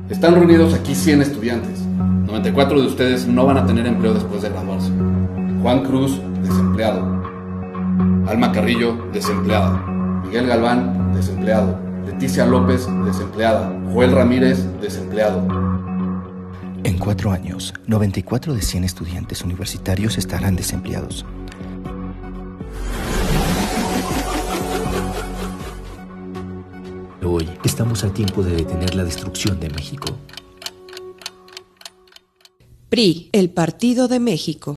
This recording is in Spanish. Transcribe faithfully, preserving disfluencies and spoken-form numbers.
Están reunidos aquí cien estudiantes. noventa y cuatro de ustedes no van a tener empleo después de graduarse. Juan Cruz, desempleado. Alma Carrillo, desempleada. Miguel Galván, desempleado. Leticia López, desempleada. Joel Ramírez, desempleado. En cuatro años, noventa y cuatro de cien estudiantes universitarios estarán desempleados. Hoy estamos a tiempo de detener la destrucción de México. P R I, el Partido de México.